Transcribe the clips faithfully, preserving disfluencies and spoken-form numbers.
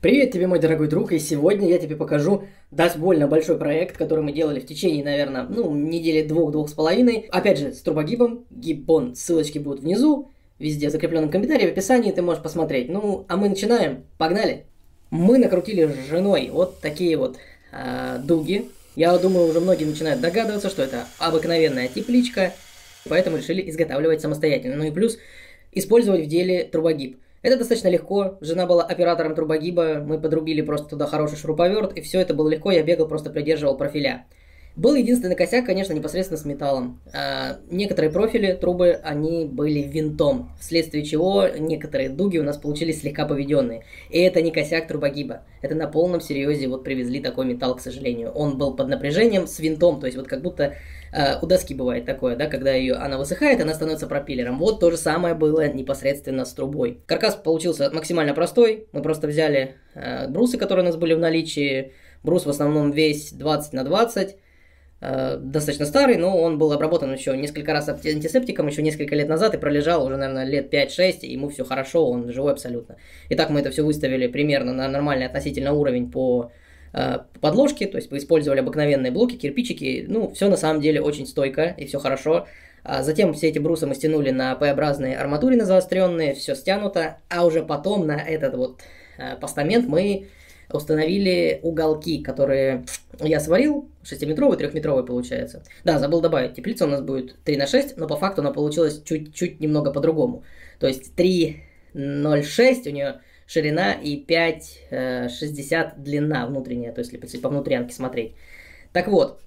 Привет тебе, мой дорогой друг, и сегодня я тебе покажу довольно большой проект, который мы делали в течение, наверное, ну, недели двух-двух с половиной. Опять же, с турбогибом, гиббон, ссылочки будут внизу, везде в закрепленном комментарии, в описании ты можешь посмотреть. Ну, а мы начинаем, погнали! Мы накрутили с женой вот такие вот э, дуги. Я думаю, уже многие начинают догадываться, что это обыкновенная тепличка, поэтому решили изготавливать самостоятельно. Ну и плюс использовать в деле турбогиб. Это достаточно легко. Жена была оператором турбогиба, мы подрубили просто туда хороший шуруповерт, и все это было легко, я бегал, просто придерживал профиля. Был единственный косяк, конечно, непосредственно с металлом. А, некоторые профили, трубы, они были винтом, вследствие чего некоторые дуги у нас получились слегка поведенные. И это не косяк турбогиба. Это на полном серьезе вот привезли такой металл, к сожалению. Он был под напряжением с винтом, то есть вот как будто а, у доски бывает такое, да, когда ее, она высыхает, она становится пропеллером. Вот то же самое было непосредственно с трубой. Каркас получился максимально простой. Мы просто взяли а, брусы, которые у нас были в наличии. Брус в основном весь двадцать на двадцать. Достаточно старый, но он был обработан еще несколько раз антисептиком, еще несколько лет назад и пролежал уже, наверное, лет пять-шесть, и ему все хорошо, он живой абсолютно. Итак, мы это все выставили примерно на нормальный относительно уровень по э, подложке, то есть мы использовали обыкновенные блоки, кирпичики, ну, все на самом деле очень стойко и все хорошо. А затем все эти брусы мы стянули на П-образные арматурины заостренные, все стянуто, а уже потом на этот вот э, постамент мы установили уголки, которые я сварил, шестиметровый, трехметровый получается. Да, забыл добавить, теплица у нас будет три на шесть, но по факту она получилась чуть-чуть немного по-другому. То есть три ноль шесть у нее ширина и пять шестьдесят длина внутренняя, то есть если по внутрянке смотреть. Так вот,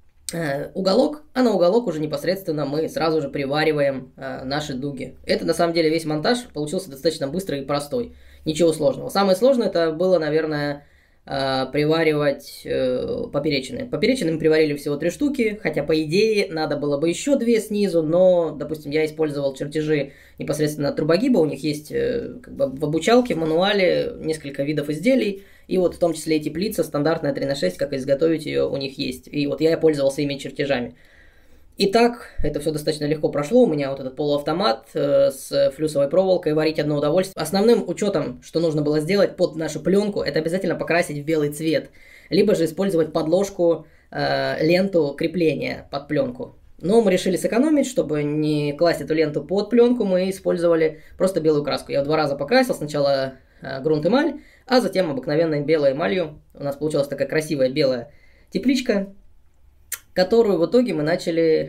уголок, а на уголок уже непосредственно мы сразу же привариваем наши дуги. Это на самом деле весь монтаж получился достаточно быстрый и простой. Ничего сложного. Самое сложное это было, наверное, приваривать поперечины. Поперечины мы приварили всего три штуки, хотя по идее надо было бы еще две снизу, но, допустим, я использовал чертежи непосредственно турбогиба, у них есть как бы в обучалке, в мануале несколько видов изделий, и вот в том числе и теплица стандартная три на шесть, как изготовить ее у них есть. И вот я пользовался ими чертежами. Итак, это все достаточно легко прошло. У меня вот этот полуавтомат э, с флюсовой проволокой, варить одно удовольствие. Основным учетом, что нужно было сделать под нашу пленку, это обязательно покрасить в белый цвет. Либо же использовать подложку, э, ленту крепления под пленку. Но мы решили сэкономить, чтобы не класть эту ленту под пленку, мы использовали просто белую краску. Я в два раза покрасил, сначала э, грунт эмаль, а затем обыкновенной белой эмалью. У нас получилась такая красивая белая тепличка, которую в итоге мы начали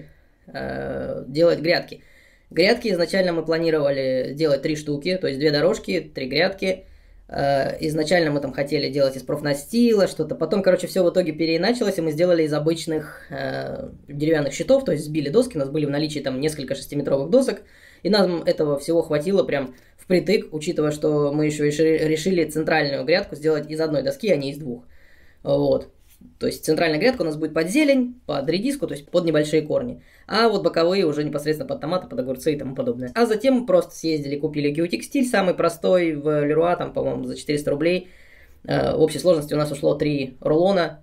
э, делать грядки. Грядки изначально мы планировали делать три штуки, то есть две дорожки, три грядки. Э, изначально мы там хотели делать из профнастила, что-то. Потом, короче, все в итоге переиначилось, и мы сделали из обычных э, деревянных щитов, то есть сбили доски, у нас были в наличии там несколько шестиметровых досок, и нам этого всего хватило прям впритык, учитывая, что мы еще решили центральную грядку сделать из одной доски, а не из двух. Вот. То есть центральная грядка у нас будет под зелень, под редиску, то есть под небольшие корни. А вот боковые уже непосредственно под томаты, под огурцы и тому подобное. А затем мы просто съездили, купили геотекстиль, самый простой в Леруа, там, по-моему, за четыреста рублей. В общей сложности у нас ушло три рулона.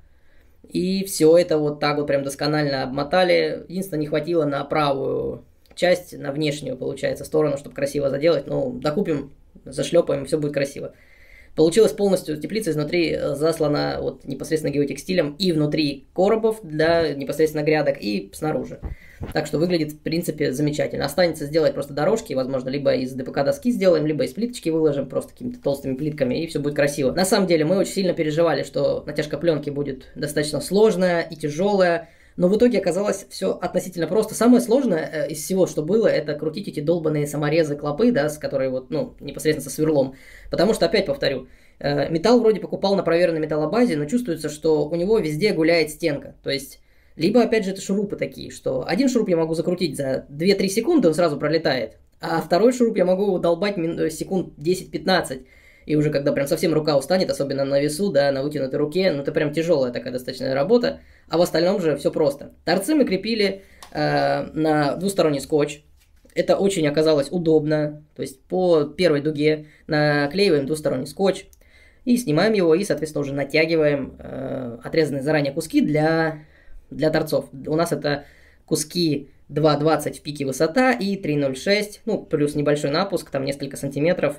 И все это вот так вот прям досконально обмотали. Единственное, не хватило на правую часть, на внешнюю, получается, сторону, чтобы красиво заделать. Ну, докупим, зашлепаем, все будет красиво. Получилась полностью теплица изнутри заслана вот непосредственно геотекстилем и внутри коробов для непосредственно грядок, и снаружи. Так что выглядит, в принципе, замечательно. Останется сделать просто дорожки, возможно, либо из ДПК доски сделаем, либо из плиточки выложим просто какими-то толстыми плитками, и все будет красиво. На самом деле мы очень сильно переживали, что натяжка пленки будет достаточно сложная и тяжелая, но в итоге оказалось все относительно просто. Самое сложное э, из всего, что было, это крутить эти долбанные саморезы клопы, да, с которые вот, ну, непосредственно со сверлом. Потому что, опять повторю, э, металл вроде покупал на проверенной металлобазе, но чувствуется, что у него везде гуляет стенка. То есть, либо, опять же, это шурупы такие, что один шуруп я могу закрутить за две-три секунды, он сразу пролетает, а второй шуруп я могу долбать секунд десять-пятнадцать. И уже когда прям совсем рука устанет, особенно на весу, да, на вытянутой руке, ну это прям тяжелая такая достаточная работа, а в остальном же все просто. Торцы мы крепили э, на двусторонний скотч, это очень оказалось удобно, то есть по первой дуге наклеиваем двусторонний скотч и снимаем его, и, соответственно, уже натягиваем э, отрезанные заранее куски для, для торцов. У нас это куски два двадцать в пике высота и три ноль шесть, ну плюс небольшой напуск, там несколько сантиметров,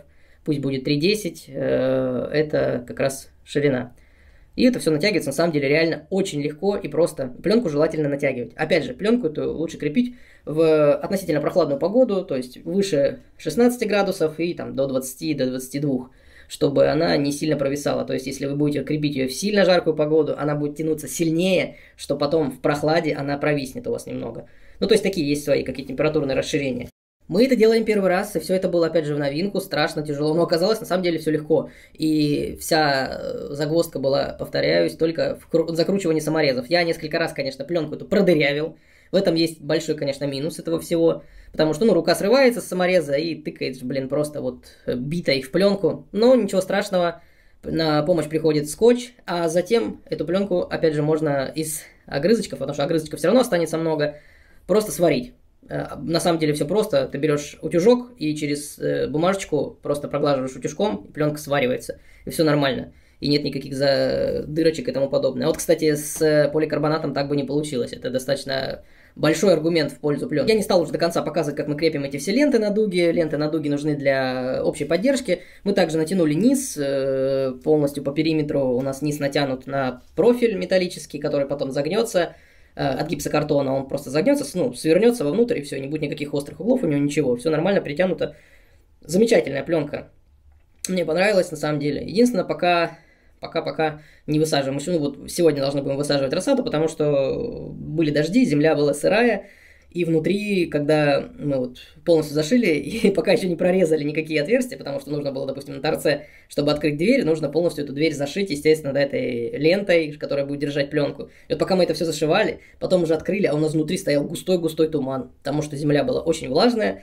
пусть будет три десять, э, это как раз ширина. И это все натягивается, на самом деле, реально очень легко и просто. Пленку желательно натягивать. Опять же, пленку эту лучше крепить в относительно прохладную погоду, то есть выше шестнадцати градусов и там до двадцати, до двадцати двух, чтобы она не сильно провисала. То есть, если вы будете крепить ее в сильно жаркую погоду, она будет тянуться сильнее, что потом в прохладе она провиснет у вас немного. Ну, то есть, такие есть свои какие-то температурные расширения. Мы это делаем первый раз, и все это было, опять же, в новинку, страшно, тяжело, но оказалось, на самом деле, все легко. И вся загвоздка была, повторяюсь, только в закручивании саморезов. Я несколько раз, конечно, пленку эту продырявил. В этом есть большой, конечно, минус этого всего, потому что, ну, рука срывается с самореза и тыкает, блин, просто вот битой в пленку. Но ничего страшного, на помощь приходит скотч, а затем эту пленку, опять же, можно из огрызочков, потому что огрызочков все равно останется много, просто сварить. На самом деле все просто. Ты берешь утюжок и через э, бумажечку просто проглаживаешь утюжком, и пленка сваривается. И все нормально. И нет никаких за... дырочек и тому подобное. Вот, кстати, с поликарбонатом так бы не получилось. Это достаточно большой аргумент в пользу пленки. Я не стал уже до конца показывать, как мы крепим эти все ленты на дуге. Ленты на дуге нужны для общей поддержки. Мы также натянули низ э, полностью по периметру. У нас низ натянут на профиль металлический, который потом загнется от гипсокартона, он просто загнется, ну, свернется вовнутрь, и все, не будет никаких острых углов у него, ничего, все нормально притянуто. Замечательная пленка. Мне понравилось, на самом деле. Единственное, пока, пока, пока не высаживаем. Ну, вот сегодня должны будем высаживать рассаду, потому что были дожди, земля была сырая, и внутри, когда мы вот полностью зашили, и пока еще не прорезали никакие отверстия, потому что нужно было, допустим, на торце, чтобы открыть дверь, нужно полностью эту дверь зашить, естественно, да, этой лентой, которая будет держать пленку. И вот пока мы это все зашивали, потом уже открыли, а у нас внутри стоял густой-густой туман, потому что земля была очень влажная,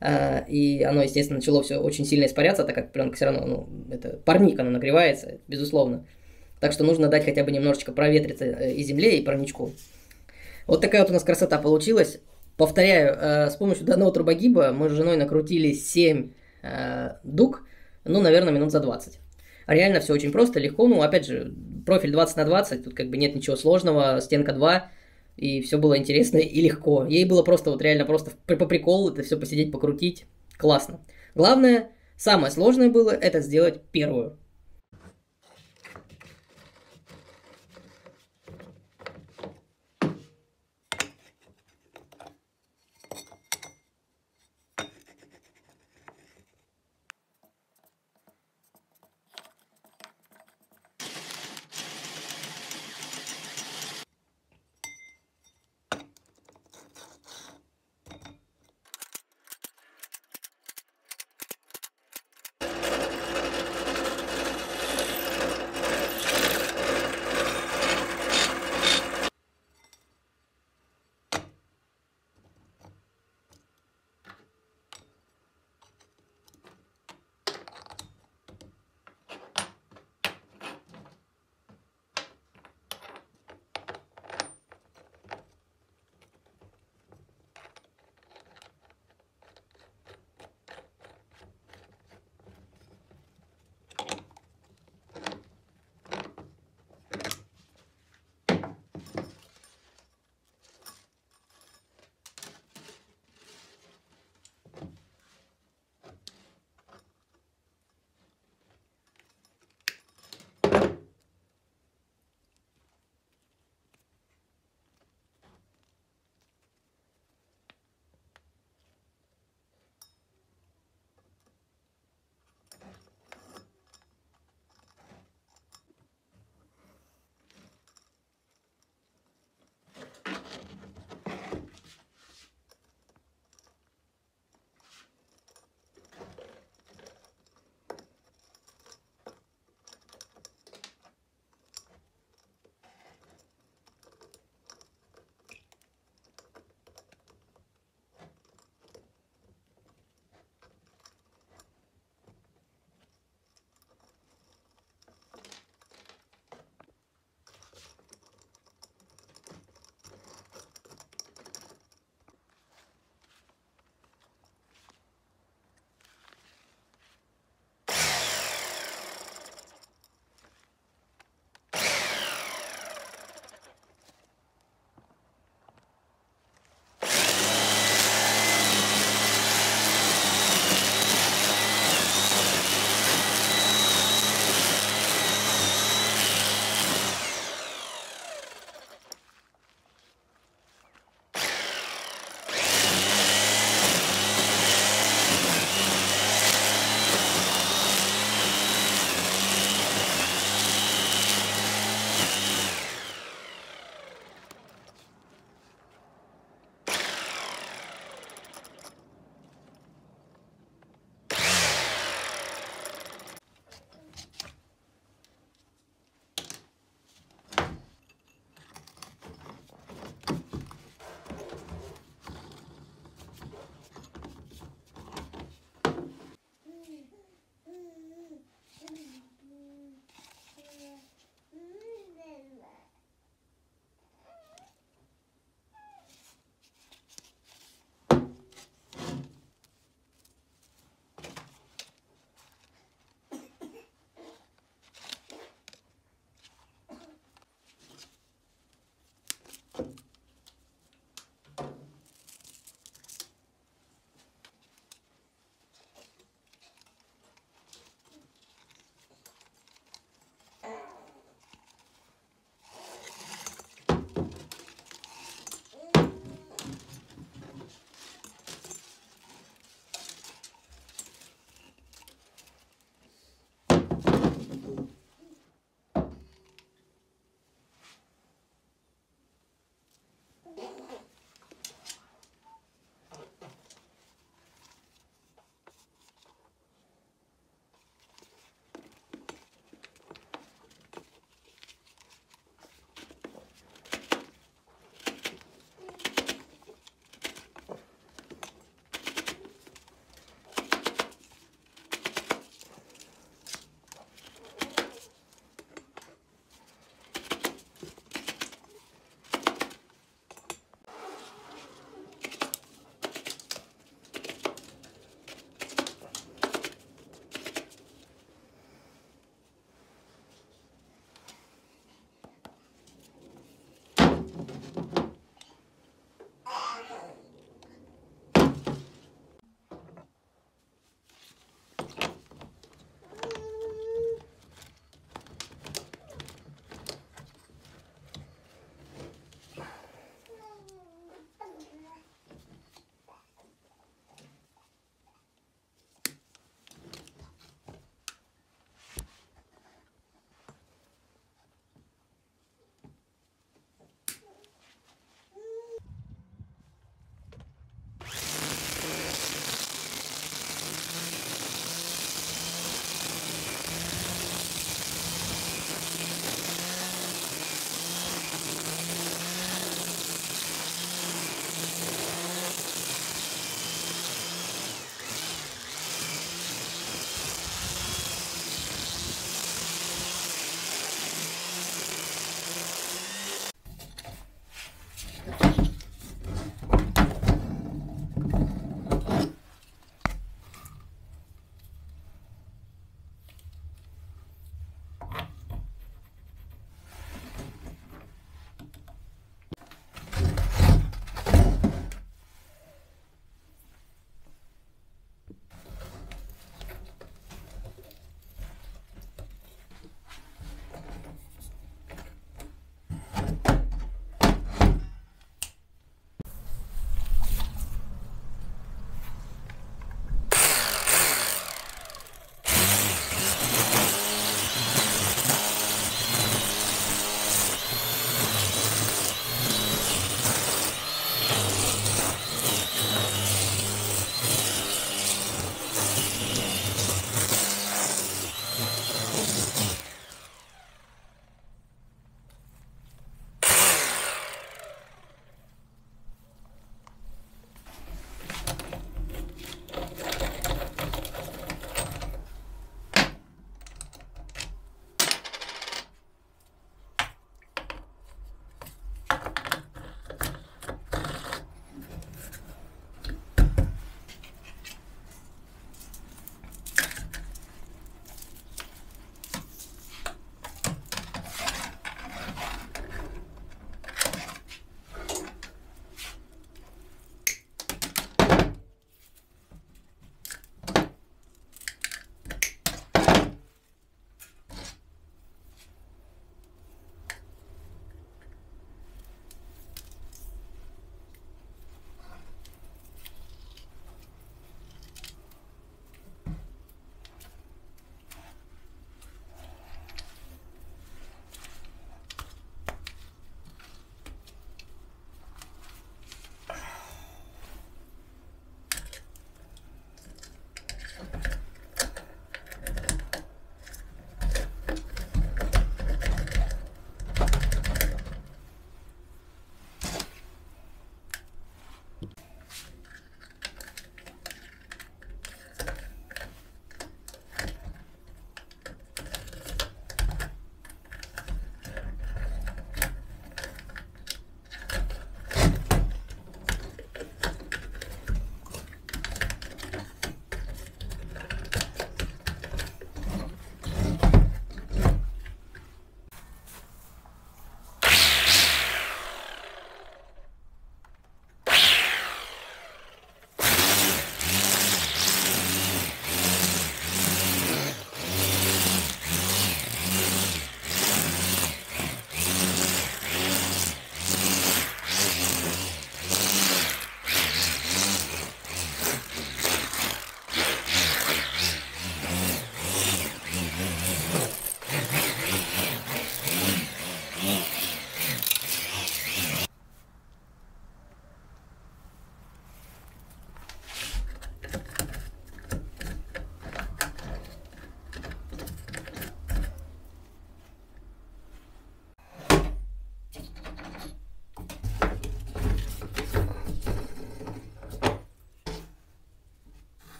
и оно, естественно, начало все очень сильно испаряться, так как пленка все равно, ну, это парник, она нагревается, безусловно. Так что нужно дать хотя бы немножечко проветриться и земле, и парничку. Вот такая вот у нас красота получилась. Повторяю, э, с помощью данного трубогиба мы с женой накрутили семь э, дуг, ну, наверное, минут за двадцать. А реально все очень просто, легко. Ну, опять же, профиль двадцать на двадцать, тут как бы нет ничего сложного, стенка два, и все было интересно и легко. Ей было просто, вот реально просто по приколу это все посидеть, покрутить. Классно. Главное, самое сложное было, это сделать первую.